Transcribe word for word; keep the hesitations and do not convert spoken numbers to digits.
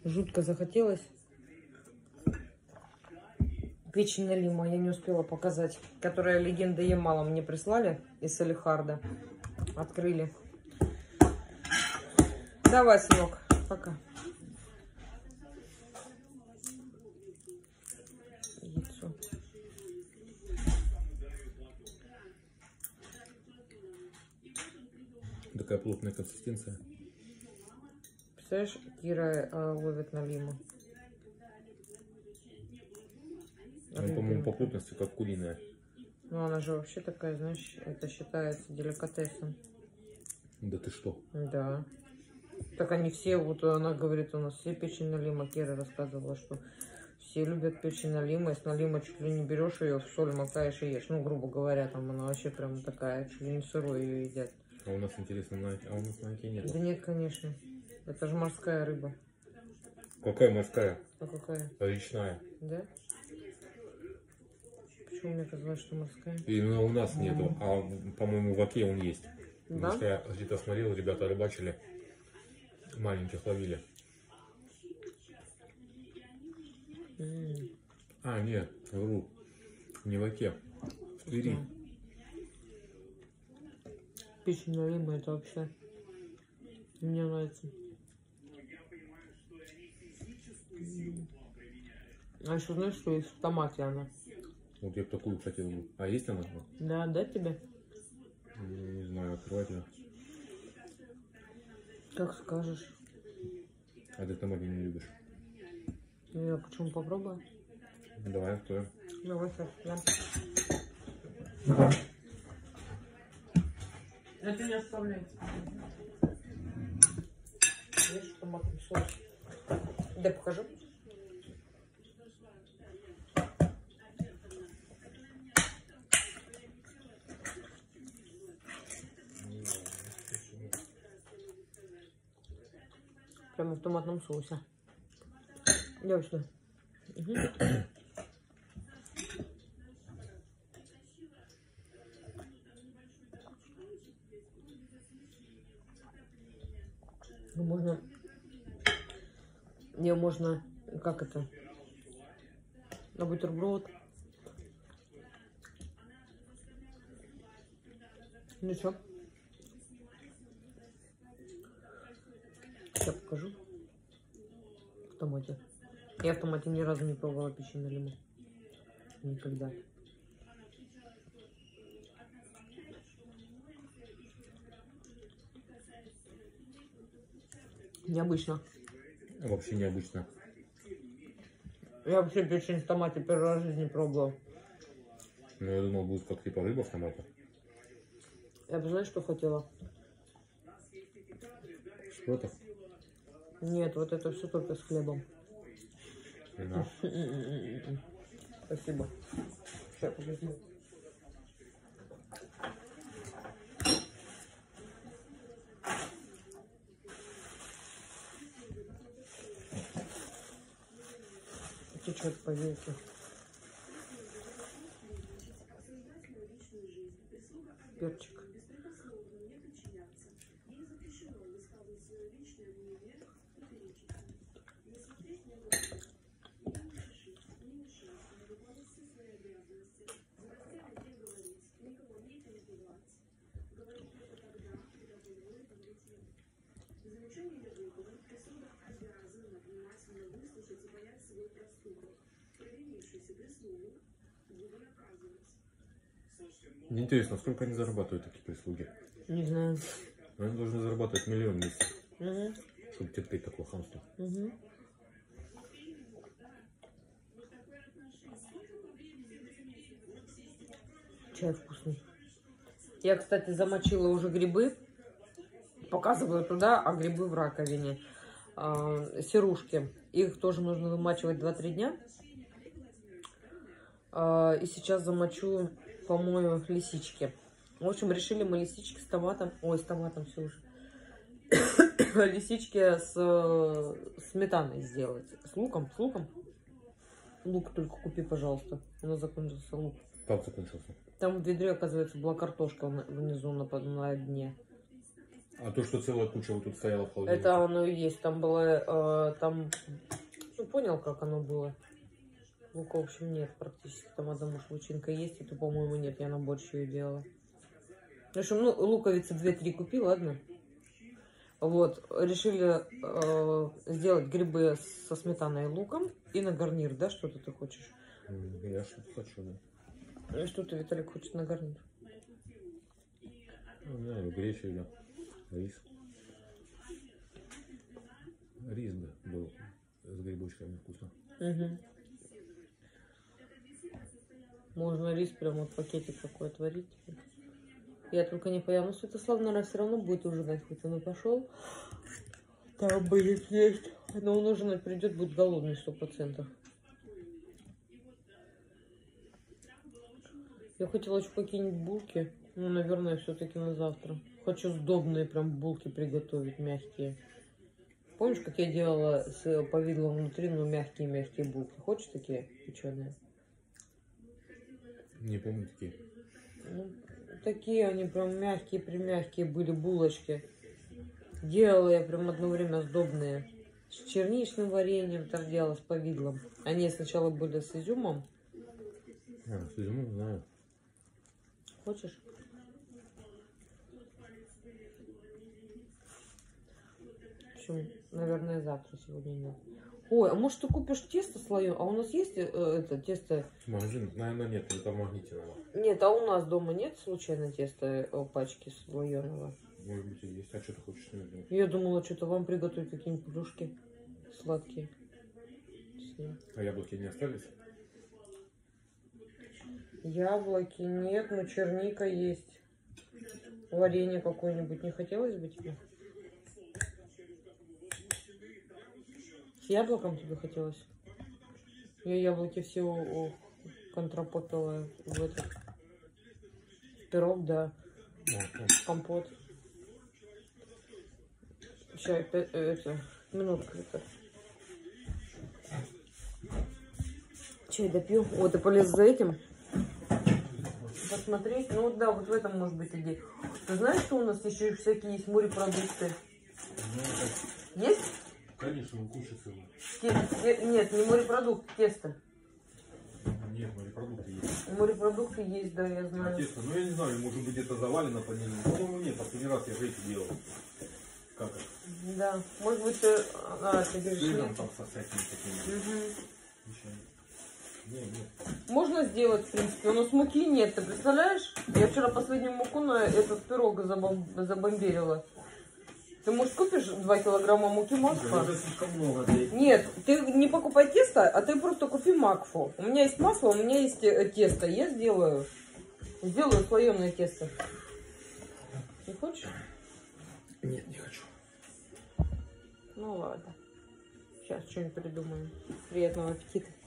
Жутко захотелось. Печень налима я не успела показать, которая легенда Ямала мне прислали из Салихарда. Открыли. Давай, сынок, пока. Яйцо. Такая плотная консистенция. Представляешь, Кира э, ловит налиму. Она, по-моему, по плотности как куриная. Ну, она же вообще такая, знаешь, это считается деликатесом. Да ты что? Да. Так они все, вот она говорит, у нас все печень налима. Кира рассказывала, что все любят печень налима. Из налима чуть ли не берешь ее, в соль макаешь и ешь. Ну, грубо говоря, там она вообще прям такая, чуть ли не сырой ее едят. А у нас, интересно, на... а у нас на оке нет? Да нет, конечно. Это же морская рыба. Какая морская? А какая? Речная. Да? Почему мне казалось, что морская? Именно у нас нету, а, по-моему, в оке он есть. Да? Потому что я где-то смотрел, ребята рыбачили, маленьких ловили. М. А, нет, вру, не в оке, в Твери. Печень налима, это вообще мне нравится. М. А еще знаешь, что есть в томате она? Вот я бы такую хотел бы. А есть она? Да, дать тебе? Не знаю, открывать ее. Как скажешь. А ты томаты не любишь? Я почему попробую? Давай, откроем. Давай, сейчас, я. Это не оставляйте. Видишь, томатный соус. Да, покажу. Прямо в томатном соусе. Давай сюда. Угу. Ну, можно... Не, можно... Как это? На бутерброд. Ну что? Сейчас покажу. В томате. Я в томате ни разу не пробовала печень налиму. Никогда. Необычно. Вообще необычно. Я вообще печень в томате первый раз в жизни пробовала. Ну, я думал, будет как типа рыба в томате. Я бы, знаешь, что хотела? Шпротов? Нет, вот это все только с хлебом. Да. Спасибо. Сейчас, подожди. Течет по веке. Перчик. Мне интересно, сколько они зарабатывают, такие прислуги? Не знаю. Они должны зарабатывать миллион в месяц, Угу. чтобы терпеть такое хамство. Угу. Чай вкусный. Я, кстати, замочила уже грибы. Показываю туда, а грибы в раковине. А, серушки. Их тоже нужно вымачивать два-три дня. А, и сейчас замочу, помою лисички. В общем, решили мы лисички с томатом. Ой, с томатом все уже. Лисички с сметаной сделать. С луком, с луком. Лук только купи, пожалуйста. У нас закончился лук. Как закончился? Там в ведре, оказывается, была картошка внизу на, на дне. А то, что целая куча вот тут стояла в холодильнике. Это оно и есть. Там было, э, там, ну понял, как оно было. Лука, в общем, нет практически. Там одна мушлучинка есть, это, по-моему, нет. Я на борщ ее делала. В общем, ну, луковицы две-три купи, ладно? Вот, решили э, сделать грибы со сметаной и луком. И на гарнир, да, что-то ты хочешь? Я что-то хочу, да. И что-то Виталик хочет на гарнир. Ну, не знаю, гречу, да. Рис. Рис, да, был с грибочками вкусно. Угу. Можно рис прям вот пакетик такой отварить. Я только не поняла, ну Святослав, наверное, все равно будет ужинать, хоть он и пошел. Там будет есть. Но он ужинать придет, будет голодный сто процентов. Я хотела еще какие-нибудь булки. Ну, наверное, все-таки на завтра. Хочу сдобные прям булки приготовить, мягкие. Помнишь, как я делала с повидлом внутри, ну, мягкие-мягкие булки? Хочешь такие печеные? Не помню такие. Ну, такие они прям мягкие-примягкие были булочки. Делала я прям одно время сдобные. С черничным вареньем так делала, с повидлом. Они сначала были с изюмом. А, с изюмом знаю. Хочешь? В общем, наверное, завтра, сегодня нет. Ой, а может ты купишь тесто слоеное? А у нас есть э, это тесто? Магазин, наверное, нет, это в магните надо. Нет, а у нас дома нет случайно теста э, пачки слоеного? Может быть и есть. А что ты хочешь с ним делать? Я думала, что-то вам приготовить какие-нибудь плюшки сладкие. С ним. А яблоки не остались? Яблоки нет, но черника есть. Варенье какое-нибудь не хотелось бы тебе? С яблоком тебе хотелось? Я яблоки все у, у контрапопила в этот пирог, да. Компот. Сейчас, это, минутку. Это. Чай допью. Вот, и полез за этим. Посмотреть. Ну вот да, вот в этом может быть идея. Ты знаешь, что у нас еще всякие есть морепродукты? Есть? Конечно, куча целая. Те, нет, не морепродукт, тесто. Нет, морепродукты есть. Морепродукты есть, да, я знаю. А тесто, ну я не знаю, может быть где-то завалено по нему. По-моему, нет, последний раз я же эти делал. Как это? Да, может быть, ты... А, ты говоришь, сыром нет. там со всякими такими. Угу. Нет, нет. Можно сделать, в принципе, но с муки нет, ты представляешь? Я вчера последнюю муку на этот пирог забом... забомберила. Ты, может, купишь два килограмма муки Макфа? Это слишком много для этих. Нет, ты не покупай тесто, а ты просто купи Макфу. У меня есть масло, у меня есть тесто. Я сделаю. Сделаю слоеное тесто. Не хочешь? Нет, не хочу. Ну ладно. Сейчас что-нибудь придумаем. Приятного аппетита.